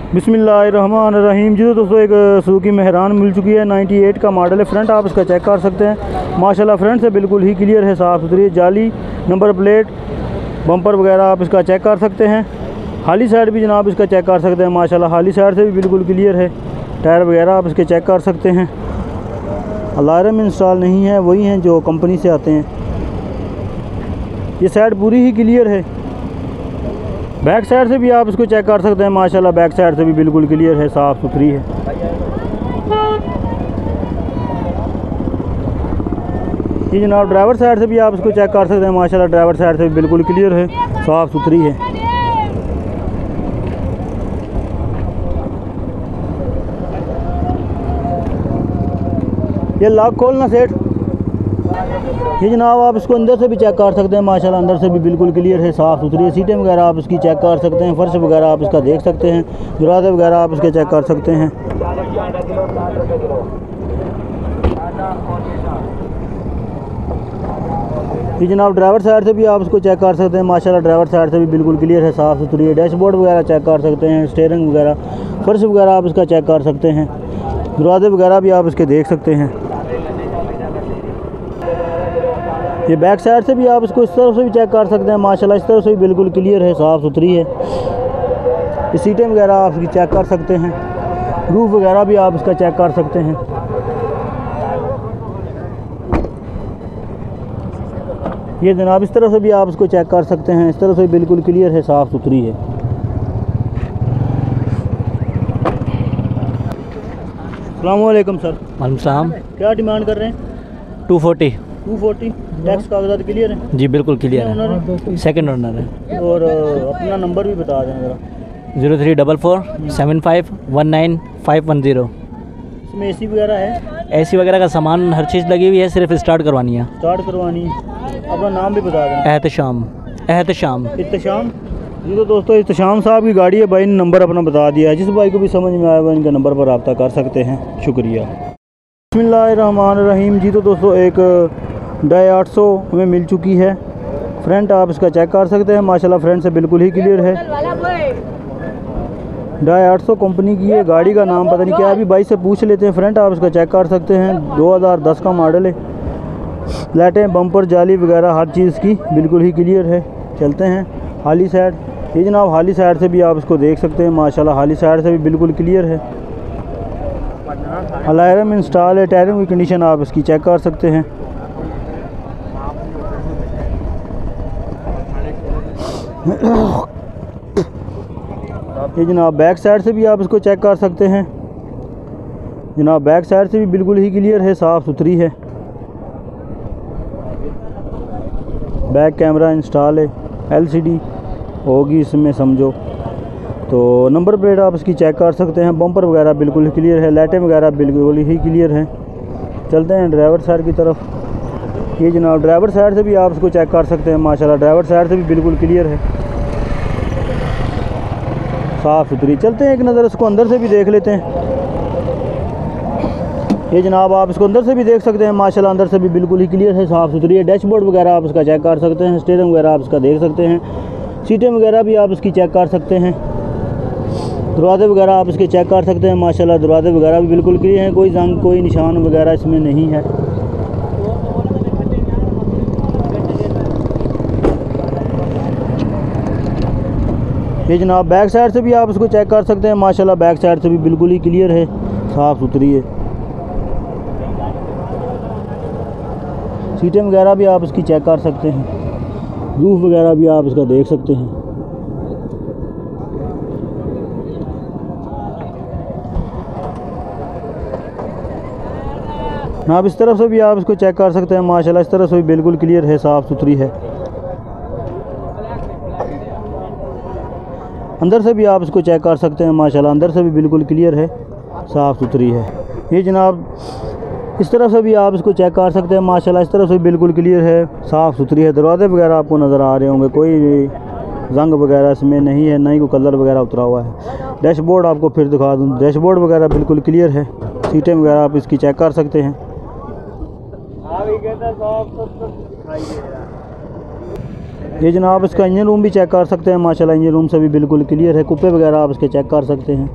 बिस्मिल्लाहिर्रहमानिर्रहीम। जी तो दोस्तों एक सुजुकी मेहरान मिल चुकी है, 98 का मॉडल है। फ्रंट आप इसका चेक कर सकते हैं, माशाल्लाह फ्रंट से बिल्कुल ही क्लियर है, साफ़ सुथरी जाली, नंबर प्लेट, बम्पर वगैरह आप इसका चेक कर सकते हैं। हाली साइड भी जनाब इसका चेक कर सकते हैं, माशाल्लाह हाली साइड से भी बिल्कुल क्लियर है। टायर वगैरह आप इसके चेक कर सकते हैं, अलार्म इंस्टॉल नहीं है, वही हैं जो कंपनी से आते हैं। ये साइड पूरी ही क्लियर है। बैक साइड से भी आप इसको चेक कर सकते हैं, माशाल्लाह बैक साइड से भी बिल्कुल क्लियर है, साफ़ सुथरी है। ये जनाब ड्राइवर साइड से भी आप इसको चेक कर सकते हैं, माशाल्लाह ड्राइवर साइड से भी बिल्कुल क्लियर है, साफ़ सुथरी है। ये लॉक खोलना सेठ। ये जनाब आप इसको अंदर से भी चेक कर सकते हैं, माशाल्लाह अंदर से भी बिल्कुल क्लियर है, साफ़ सुथरी है। सीटें वगैरह आप इसकी चेक कर सकते हैं, फर्श वगैरह आप इसका देख सकते हैं, दरवाजे वगैरह आप इसके चेक कर सकते हैं। ये जनाब ड्राइवर साइड से भी आप इसको चेक कर सकते हैं, माशाल्लाह ड्राइवर साइड से भी बिल्कुल क्लियर है, साफ़ सुथरी है। डैशबोर्ड वगैरह चेक कर सकते हैं, स्टीयरिंग वगैरह, फर्श वगैरह आप इसका चेक कर सकते हैं, दरवाजे वगैरह भी आप इसके देख सकते हैं। ये बैक साइड से भी आप इसको इस तरफ से भी चेक कर सकते हैं, माशाल्लाह इस तरफ से भी बिल्कुल क्लियर है, साफ़ सुथरी है। ये सीटें वगैरह आप इसकी चेक कर सकते हैं, रूफ वगैरह भी आप इसका चेक कर सकते हैं। ये जनाब इस तरफ से भी आप इसको चेक कर सकते हैं, इस तरफ से बिल्कुल क्लियर है, साफ़ सुथरी है। अस्सलाम वालेकुम सर। वालेकुम सलाम। क्या डिमांड कर रहे हैं? 240। 240। टैक्स कागजात क्लियर हैं? जी बिल्कुल क्लियर है, सेकंड ओनर है। और अपना नंबर भी बता दें ज़रा। 0344 75 19 510। इसमें एसी वगैरह है? एसी वगैरह का सामान हर चीज़ लगी हुई है, सिर्फ स्टार्ट करवानी है। स्टार्ट करवानी है। अपना नाम भी बता दें। एहतशाम। इत्तशाम। जी तो दोस्तों इत्तशाम साहब की गाड़ी है, भाई ने नंबर अपना बता दिया है। जिस भाई को भी समझ में आया वो इनके नंबर पर रब्ता कर सकते हैं। शुक्रिया। बिस्मिल्लाहिर्रहमानिर्रहीम। जी तो दोस्तों एक डाई 800 हमें मिल चुकी है। फ्रंट आप इसका चेक कर सकते हैं, माशाल्लाह फ्रंट से बिल्कुल ही क्लियर है। डाई 800 कंपनी की है, गाड़ी का नाम पता नहीं क्या है, अभी भाई से पूछ लेते हैं। फ्रंट आप इसका चेक कर सकते हैं, 2010 का मॉडल है। लाइटें, बम्पर, जाली वगैरह हर चीज़ की बिल्कुल ही क्लियर है। चलते हैं हाली साइड। ये जनाब हाली साइड से भी आप इसको देख सकते हैं, माशाल्लाह हाली साइड से भी बिल्कुल क्लियर है। अलार्म इंस्टॉल है, टायरिंग की कंडीशन आप इसकी चेक कर सकते हैं। ये जनाब बैक साइड से भी आप इसको चेक कर सकते हैं, जनाब बैक साइड से भी बिल्कुल ही क्लियर है, साफ़ सुथरी है। बैक कैमरा इंस्टॉल है, LCD होगी इसमें समझो। तो नंबर प्लेट आप इसकी चेक कर सकते हैं, बम्पर वगैरह बिल्कुल ही क्लियर है, लाइटें वगैरह बिल्कुल ही क्लियर हैं। चलते हैं ड्राइवर साइड की तरफ। ये जनाब ड्राइवर साइड से भी आप इसको चेक कर सकते हैं, माशाल्लाह ड्राइवर साइड से भी बिल्कुल क्लियर है, साफ़ सुथरी। चलते हैं एक नज़र इसको अंदर से भी देख लेते हैं। ये जनाब आप इसको अंदर से भी देख सकते हैं, माशाल्लाह अंदर से भी बिल्कुल ही क्लियर है, साफ़ सुथरी है। डैशबोर्ड वगैरह आप इसका चेक कर सकते हैं, स्टीयरिंग वगैरह आप इसका देख सकते हैं, सीटें वगैरह भी आप इसकी चेक कर सकते हैं, दरवाजे वगैरह आप इसके चेक कर सकते हैं, माशाल्लाह दरवाजे वगैरह भी बिल्कुल क्लियर हैं, कोई जंग कोई निशान वगैरह इसमें नहीं है। ये जनाब बैक साइड से भी आप इसको चेक कर सकते हैं, माशाल्लाह बैक साइड से भी बिल्कुल ही क्लियर है, साफ़ सुथरी है। सीटें वगैरह भी आप इसकी चेक कर सकते हैं, रूफ वगैरह भी आप इसका देख सकते हैं। आप इस तरफ से भी आप इसको चेक कर सकते हैं, माशाल्लाह इस तरफ से भी बिल्कुल क्लियर है, साफ़ सुथरी है। अंदर से भी आप इसको चेक कर सकते हैं, माशाल्लाह अंदर से भी बिल्कुल क्लियर है, साफ़ सुथरी है। ये जनाब इस तरफ से भी आप इसको चेक कर सकते हैं, माशाल्लाह इस तरफ से बिल्कुल क्लियर है, साफ़ सुथरी है। दरवाजे वगैरह आपको नज़र आ रहे होंगे, कोई रंग वगैरह इसमें नहीं है, ना ही कोई कलर वगैरह उतरा हुआ है। डैशबोर्ड आपको फिर दिखा दूँ, डैशबोर्ड वगैरह बिल्कुल क्लियर है, सीटें वगैरह आप इसकी चेक कर सकते हैं। ये जनाब इसका इंजन रूम भी चेक कर सकते हैं, माशाल्लाह इंजन रूम से भी बिल्कुल क्लियर है। कुप्पे वगैरह आप इसके चेक कर सकते हैं।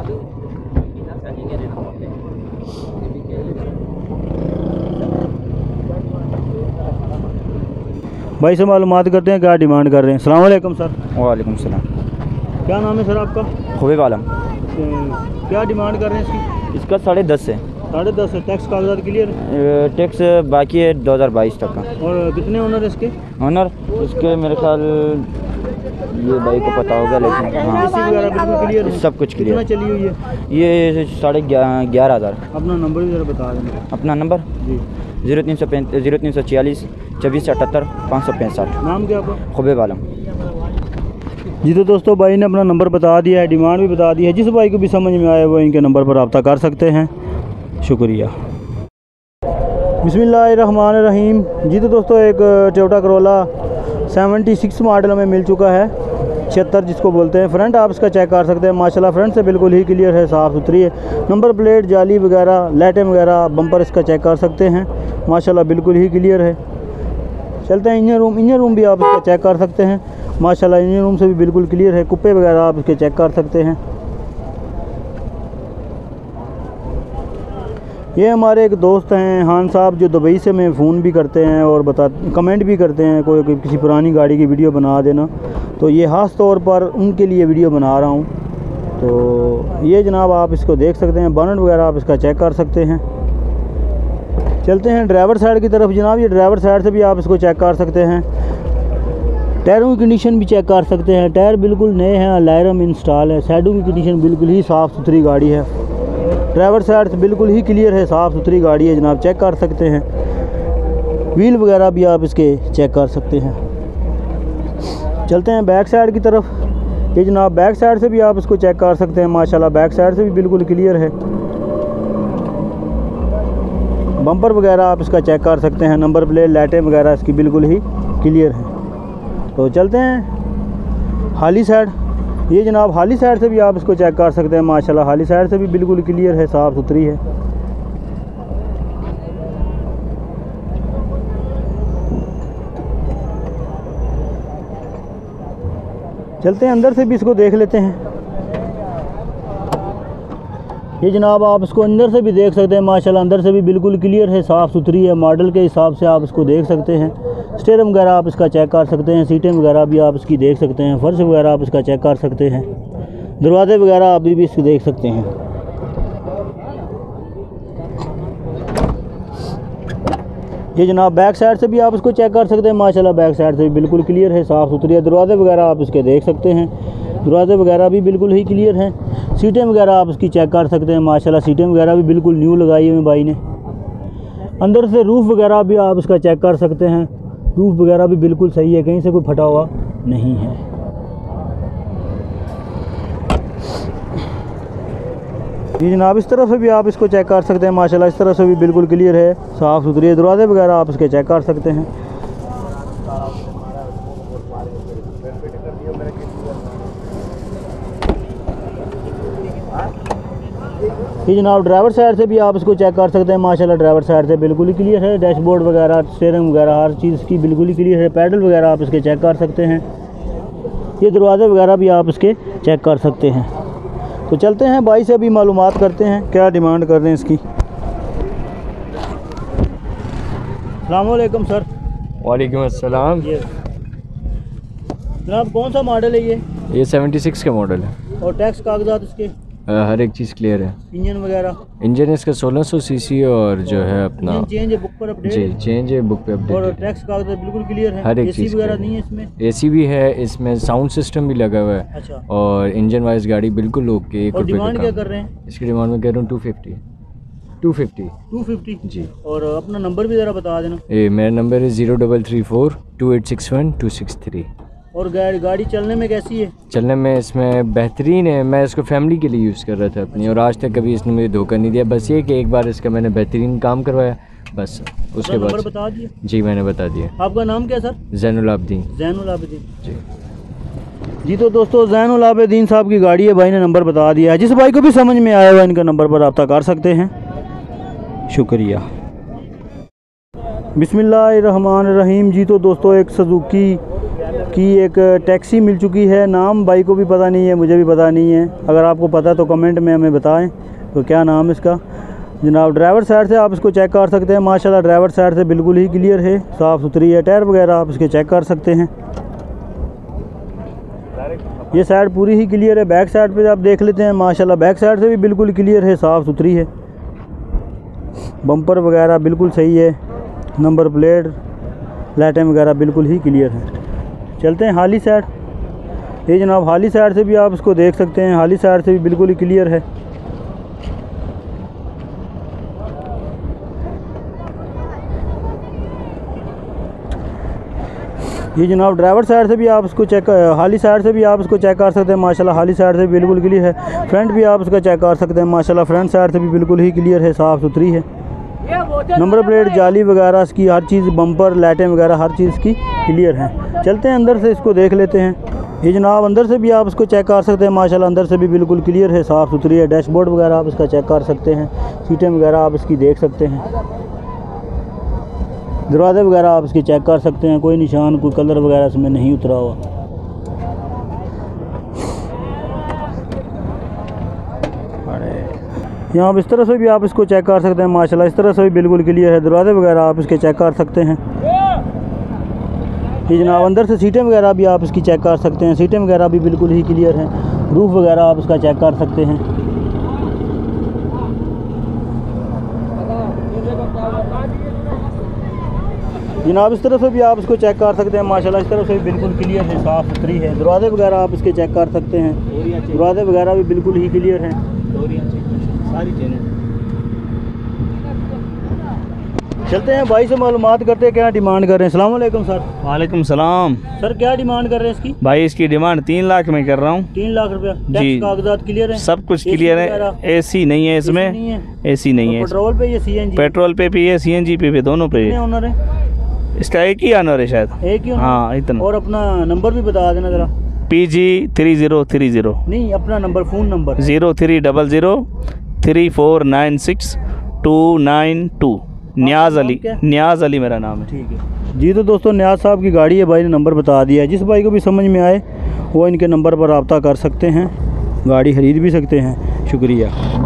भाई से मालूमात करते हैं क्या डिमांड कर रहे हैं। अस्सलाम वालेकुम सर। वालेकुम सलाम। क्या नाम है सर आपका? खुबैब आलम। क्या डिमांड कर रहे हैं इसकी? इसका 10.5 है। 10.5 है। टैक्स कागजात क्लियर है? टैक्स बाकी है 2022 तक का। और कितने ओनर इसके? ऑनर इसके मेरे ख्याल ये भाई को पता होगा, लेकिन हाँ एसी वगैरह बिल्कुल क्लियर है? सब कुछ क्लियर। कितना चली हुई है? ये 11,500। अपना नंबर भी ज़रा बता देना। अपना नंबर जी 0340 2478 565। नाम क्या आपका? खुबैब आलम। जी तो दोस्तों भाई ने अपना नंबर बता दिया है, डिमांड भी बता दी है। जिस भाई को भी समझ में आए वो इनके नंबर पर रब्ता कर सकते हैं। शुक्रिया। बिस्मिल्लाहिर्रहमानिर्रहीम। जी तो दोस्तों एक टोयोटा करोला 76 मॉडल में मिल चुका है, 76 जिसको बोलते हैं। फ्रंट आप इसका चेक कर सकते हैं, माशाल्लाह फ्रंट से बिल्कुल ही क्लियर है, साफ़ सुथरी है। नंबर प्लेट, जाली वगैरह, लाइटें वगैरह, बम्पर इसका चेक कर सकते हैं, माशाल्लाह बिल्कुल ही क्लियर है। चलते हैं इंजन रूम भी आप इसका चेक कर सकते हैं, माशाल्लाह इंजन रूम से भी बिल्कुल क्लियर है। कुप्पे वगैरह आप इसके चेक कर सकते हैं। ये हमारे एक दोस्त हैं हान साहब, जो दुबई से में फ़ोन भी करते हैं और कमेंट भी करते हैं कोई किसी पुरानी गाड़ी की वीडियो बना देना, तो ये ख़ास तौर पर उनके लिए वीडियो बना रहा हूँ। तो ये जनाब आप इसको देख सकते हैं, बोनट वगैरह आप इसका चेक कर सकते हैं। चलते हैं ड्राइवर साइड की तरफ। जनाब ये ड्राइवर साइड से भी आप इसको चेक कर सकते हैं, टायरों की कंडीशन भी चेक कर सकते हैं। टायर बिल्कुल नए हैं, अलायरम इंस्टॉल है। साइडों की कंडीशन बिल्कुल ही साफ़ सुथरी गाड़ी है। ड्राइवर साइड से बिल्कुल ही क्लियर है, साफ़ सुथरी गाड़ी है जनाब, चेक कर सकते हैं। व्हील वगैरह भी आप इसके चेक कर सकते हैं। चलते हैं बैक साइड की तरफ। ये जनाब बैक साइड से भी आप इसको चेक कर सकते हैं, माशाल्लाह बैक साइड से भी बिल्कुल क्लियर है। बम्पर वगैरह आप इसका चेक कर सकते हैं, नंबर प्लेट, लाइटें वगैरह इसकी बिल्कुल ही क्लियर है। तो चलते हैं हाली साइड। ये जनाब हाली साइड से भी आप इसको चेक कर सकते हैं, माशाल्लाह हाली साइड से भी बिल्कुल क्लियर है, साफ़ सुथरी है। चलते हैं अंदर से भी इसको देख लेते हैं। ये जनाब आप इसको अंदर से भी देख सकते हैं, माशाल्लाह अंदर से भी बिल्कुल क्लियर है, साफ़ सुथरी है। मॉडल के हिसाब से आप इसको देख सकते हैं। स्टीयरिंग वगैरह आप इसका चेक कर सकते हैं, सीटें वगैरह भी आप इसकी देख सकते हैं, फर्श वगैरह आप इसका चेक कर सकते हैं, दरवाजे वगैरह आप भी इसको देख सकते हैं। ये जनाब बैक साइड से भी आप इसको चेक कर सकते हैं, माशाल्लाह बैक साइड से भी बिल्कुल क्लियर है, साफ़ सुथरी है। दरवाजे वगैरह आप इसके देख सकते हैं, दरवाजे वगैरह भी बिल्कुल ही क्लियर हैं। सीटें वगैरह आप इसकी चेक कर सकते हैं, माशाल्लाह सीटें वगैरह भी बिल्कुल न्यू लगाई हुई भाई ने। अंदर से रूफ़ वगैरह भी आप इसका चेक कर सकते हैं, रूफ़ वगैरह भी बिल्कुल सही है, कहीं से कोई फटा हुआ नहीं है। ये जनाब इस तरफ से भी आप इसको चेक कर सकते हैं, माशाल्लाह इस तरफ से भी बिल्कुल क्लियर है, साफ़ सुथरी है। दरवाजे वगैरह आप इसके चेक कर सकते हैं। ये जनाब ड्राइवर साइड से भी आप इसको चेक कर सकते हैं, माशाल्लाह ड्राइवर साइड से बिल्कुल ही क्लियर है। डैशबोर्ड वगैरह, स्टीयरिंग वगैरह हर चीज़ की बिल्कुल ही क्लियर है। पैडल वगैरह आप इसके चेक कर सकते हैं। ये दरवाजे वगैरह भी आप इसके चेक कर सकते हैं। तो चलते हैं भाई से अभी मालूमात करते हैं क्या डिमांड कर रहे हैं इसकी। अस्सलाम वालेकुम सर। वालेकुम अस्सलाम। जनाब कौन सा मॉडल है ये? 76 का मॉडल है और टैक्स कागजात इसके? हर एक चीज़ क्लियर है। इंजन वगैरह? इंजन इसका 1600 सीसी और जो है अपना चेंज है, बुक पर अपडेट? जी चेंज है, बुक पे और अपडेट। टैक्स कागजात बिल्कुल क्लियर है? हर एक एसी चीज़ वगैरह नहीं है इसमें? एसी भी है, इसमें साउंड सिस्टम भी लगा हुआ है। अच्छा। और इंजन वाइज गाड़ी बिल्कुल ओके। और डिमांड क्या कर रहे हैं इसकी? डिमांड में कह रहा हूँ 250 250 जी। और अपना नंबर भी ज़रा बता देना। मेरा नंबर है 0334 2861 263। और गाड़ी चलने में कैसी है? चलने में इसमें बेहतरीन है। मैं इसको फैमिली के लिए यूज़ कर रहा था अपनी, और आज तक कभी इसने मुझे धोखा नहीं दिया। बस ये कि एक बार इसका मैंने बेहतरीन काम करवाया, बस उसके बाद। नंबर बता दिया? जी मैंने बता दिया। आपका नाम क्या सर? ज़ैनुल आबदीन। ज़ैनुल आबदीन जी। जी तो दोस्तों ज़ैनुल आबदीन साहब की गाड़ी है, भाई ने नंबर बता दिया है। जिस भाई को भी समझ में आया हुआ इनका नंबर पर रब्ता कर सकते हैं। शुक्रिया। बिस्मिल्लाहिर्रहमानिर्रहीम। जी तो दोस्तों एक सुजुकी की एक टैक्सी मिल चुकी है। नाम बाइक को भी पता नहीं है, मुझे भी पता नहीं है। अगर आपको पता है तो कमेंट में हमें बताएं तो क्या नाम है इसका। जनाब ड्राइवर साइड से आप इसको चेक कर सकते हैं। माशाल्लाह ड्राइवर साइड से बिल्कुल ही क्लियर है, साफ़ सुथरी है। टायर वगैरह आप इसके चेक कर सकते हैं। ये साइड पूरी ही क्लियर है। बैक साइड पे आप देख लेते हैं, माशाल्लाह बैक साइड से भी बिल्कुल क्लियर है, साफ़ सुथरी है। बम्पर वगैरह बिल्कुल सही है। नंबर प्लेट, लाइटें वगैरह बिल्कुल ही क्लियर है। चलते हैं हाली साइड। ये जनाब हाली साइड से भी आप इसको देख सकते हैं। हाली साइड से भी बिल्कुल ही क्लियर है। ये जनाब ड्राइवर साइड से भी आप इसको चेक, हाली साइड से भी आप इसको चेक कर सकते हैं। माशाल्लाह हाली साइड से बिल्कुल क्लियर है। फ्रंट भी आप इसका चेक कर सकते हैं। माशाल्लाह फ्रंट साइड से भी बिल्कुल ही क्लियर है, साफ़ सुथरी है। नंबर प्लेट, जाली वगैरह इसकी हर चीज़, बम्पर, लाइटें वगैरह हर चीज़ की क्लियर है। चलते हैं अंदर से इसको देख लेते हैं। ये जनाब अंदर से भी आप इसको चेक कर सकते हैं। माशाल्लाह अंदर से भी बिल्कुल क्लियर है, साफ़ सुथरी है। डैशबोर्ड वगैरह आप इसका चेक कर सकते हैं। सीटें वगैरह आप इसकी देख सकते हैं। दरवाजे वगैरह आप इसके चेक कर सकते हैं। कोई निशान, कोई कलर वगैरह इसमें नहीं उतरा हुआ। यहाँ आप इस तरह से भी आप इसको चेक कर सकते हैं। माशाल्लाह इस तरह से भी बिल्कुल क्लियर है। दरवाजे वगैरह आप इसके चेक कर सकते हैं। ये जनाब अंदर से सीटें वगैरह भी आप इसकी चेक कर सकते हैं। सीटें वगैरह भी बिल्कुल ही क्लियर हैं। रूफ़ वगैरह आप इसका चेक कर सकते हैं। जनाब इस तरह से भी आप इसको चेक कर सकते हैं। माशाल्लाह इस तरह से भी बिल्कुल क्लियर है, साफ़ सुथरी है। दरवाजे वगैरह आप इसके चेक कर सकते हैं। दरवाजे वगैरह भी बिल्कुल ही क्लियर हैं। सारी चीज़ें। चलते हैं भाई से मालूमात करते हैं क्या डिमांड कर रहे हैं। अस्सलाम वालेकुम सर। वालेकुम सलाम। सर क्या डिमांड कर रहे हैं इसकी? भाई इसकी डिमांड 3 लाख में कर रहा हूँ। 3 लाख रुपया। जी। टैक्स कागजात क्लियर है? सब कुछ क्लियर है। एसी नहीं है इसमें। एसी नहीं है। पेट्रोल पे या सीएनजी? पेट्रोल पे भी है, सीएनजी पे भी, दोनों पे कितने है। ओनर है? इसका एक ही ऑनर है शायद। एक ही ओनर? हाँ इतना। और अपना नंबर भी बता देना ज़रा। PG 3030। नहीं अपना number, phone number. 0300 3496 292। Niaz Ali. Niaz Ali मेरा नाम है। ठीक है जी। तो दोस्तों न्याज़ साहब की गाड़ी है, भाई ने नंबर बता दिया है। जिस भाई को भी समझ में आए वो इनके नंबर पर रब्ता कर सकते हैं, गाड़ी ख़रीद भी सकते हैं। शुक्रिया।